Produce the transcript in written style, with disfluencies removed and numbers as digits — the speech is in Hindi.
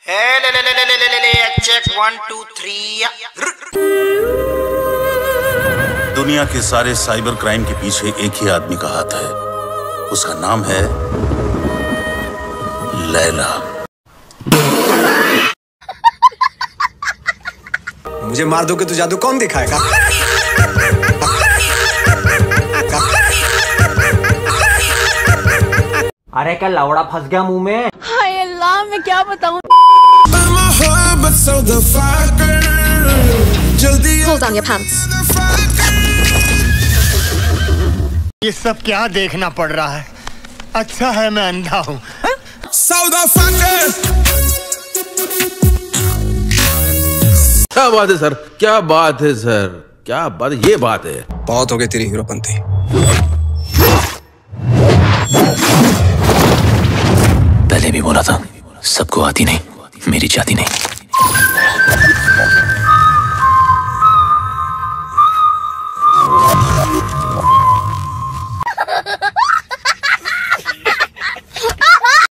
चेक 1 2 3। दुनिया के सारे साइबर क्राइम के पीछे एक ही आदमी का हाथ है, उसका नाम है लैला। मुझे मार दोगे तो जादू कौन दिखाएगा? अरे क्या लौड़ा फंस गया मुंह में। हाय अल्लाह, मैं क्या बताऊं। Hold on your pants. ये सब क्या देखना पड़ रहा है? अच्छा है मैं अंधा हूँ। क्या बात है सर, क्या बात है सर, क्या बात है, ये बात है। बहुत हो गई तेरी हीरोपंती। पहले भी बोला था, सबको आती नहीं, मेरी जाती नहीं।